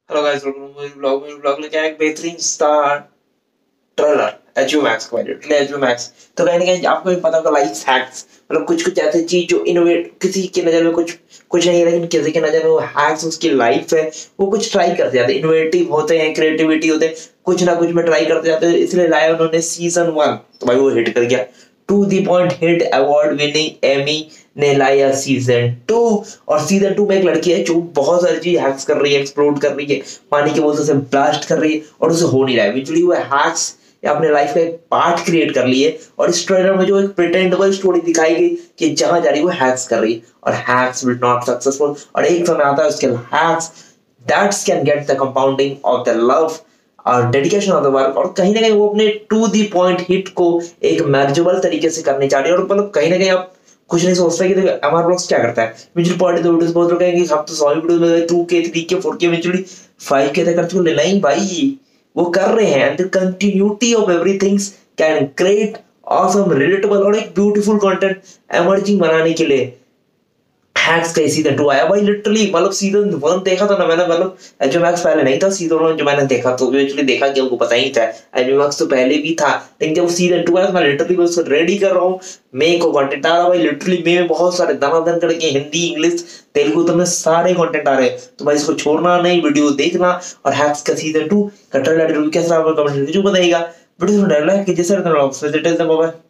Hello guys, welcome लेके आए एक बेहतरीन स्टार ट्रेलर एचयू मैक्स का लिटरली एचयू मैक्स। तो कहीं ना कहीं आपको भी पता होगा लाइफ हैक्स, मतलब कुछ कुछ ऐसी चीज जो इनोवेट किसी की नजर में कुछ कुछ नहीं है, लेकिन किसी की नजर में वो हैक्स उसकी लाइफ है। वो कुछ ट्राई करते जाते हैं, इनोवेटिव होते हैं, क्रिएटिविटी होते हैं, कुछ ना कुछ में ट्राई करते जाते हैं। इसलिए लाया उन्होंने सीजन 1, तो भाई वो हिट कर गया। To the point hit award winning Emmy ने लाया सीजन 2। और सीजन 2 में एक लड़की है जो बहुत सारी चीज हैक्स कर रही है, एक्सप्लोर कर रही है, पानी के बोतल से ब्लास्ट कर रही है और उसे हो नहीं रहा है। इवेंचुअली वो हैक्स या अपने लाइफ का एक पार्ट क्रिएट कर लिए। और इस ट्रेलर में जो एक प्रिटेंडेबल स्टोरी दिखाई गई कि जहां जा रही है वो हैक्स कर रही है और हैक्स विल नॉट सक्सेसफुल। और एक समय आता है उसके hacks that's can get the compounding of the love और डेडिकेशन ऑफ द वर्क। और कहीं ना कहीं वो अपने टू दी पॉइंट हिट को एक मैनेजेबल तरीके से करने जा रही है। और मतलब कहीं ना कहीं आप कुछ नहीं सोचता कि एमआर ब्लॉग्स क्या करता है। म्यूचुअल पार्टी तो वीडियोस बहुत लोग कहेंगे हम तो 100 वीडियोस में 2K 3K 4K mutually 5K तक कर चुके, ले नहीं भाई, वो कर रहे हैं। And the continuity of everything can create awesome relatable और एक ब्यूटीफुल कंटेंट एमर्जिंग बनाने के लिए हैक्स का सीजन 2 आया भाई। लिटरली मतलब सीजन 1 देखा था ना मैंने, मतलब एचओ मैक्स पहले नहीं था। सीजन 1 जो मैंने देखा तो एक्चुअली देखा कि हमको पता ही था एचओ मैक्स तो पहले भी था, लेकिन जब सीजन 2 आया तो मैं लिटरली उसको रेडी कर रहा हूँ। मे को कंटेंट आ रहा भाई, लिटरली मे में बहुत सारे दनादन करके हिंदी इंग्लिश तेलुगु तो में सारे कंटेंट आ रहे हैं। तो भाई इसको छोड़ना नहीं, वीडियो देखना। और हैक्स का सीजन 2 का ट्रेलर कैसा कमेंट करके जो बताइएगा। वीडियो में डालना है कि जैसे